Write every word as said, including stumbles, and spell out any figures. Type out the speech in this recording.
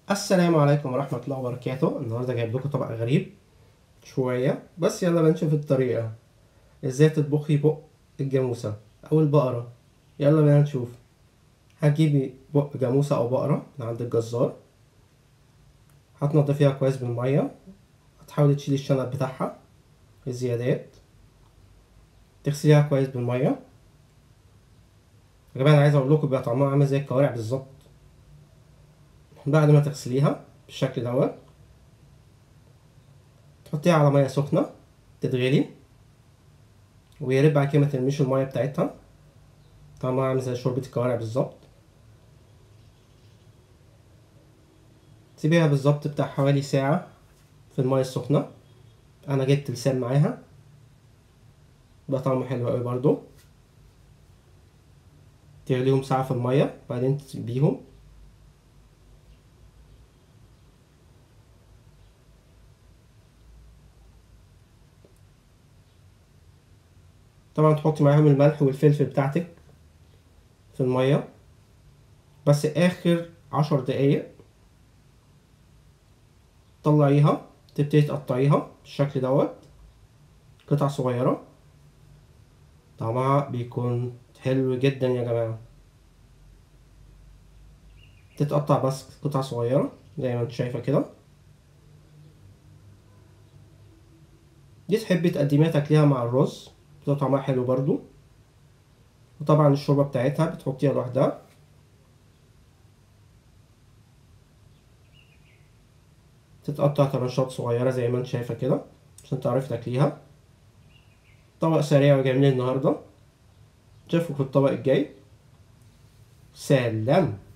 السلام عليكم ورحمة الله وبركاته. النهاردة جايب لكم طبق غريب شوية، بس يلا بنشوف الطريقة ازاي تطبخي بق الجاموسة أو البقرة. يلا بينا نشوف. هتجيبي بق جاموسة أو بقرة من عند الجزار، هتنضفيها كويس بالمية، هتحاولي تشيلي الشنب بتاعها الزيادات، تغسليها كويس بالمية. يا جماعة أنا عايز أقول لكم بيبقى طعمها عامل زي الكوارع بالظبط. بعد ما تغسليها بالشكل دوت تحطيها على مية سخنة تتغلي، ويا ريت بعد كده ما ترميش المية بتاعتها، طعمها عامل زي شوربة الكوارع بالظبط. سيبيها بالظبط بتاع حوالي ساعة في المية السخنة. أنا جبت لسان معاها، بقى طعمه حلو أوي برضو. تغليهم ساعة في المية بعدين تسيبيهم. طبعا تحطي معاهم الملح والفلفل بتاعتك في المية، بس آخر عشر دقايق طلعيها، تبتدي تقطعيها بالشكل دوت قطع صغيرة. طعمها بيكون حلو جدا يا جماعة. تتقطع بس قطع صغيرة زي ما انت شايفة كده. دي تحبي تقدميها تاكليها مع الرز، بتبقى طعمها حلو برضو. وطبعا الشوربة بتاعتها بتحطيها لوحدها. تتقطع طرنشات صغيرة زي ما انت شايفة كده عشان تعرفي تاكليها. طبق سريع وجميل النهاردة. نشوفكم في الطبق الجاي. سلام.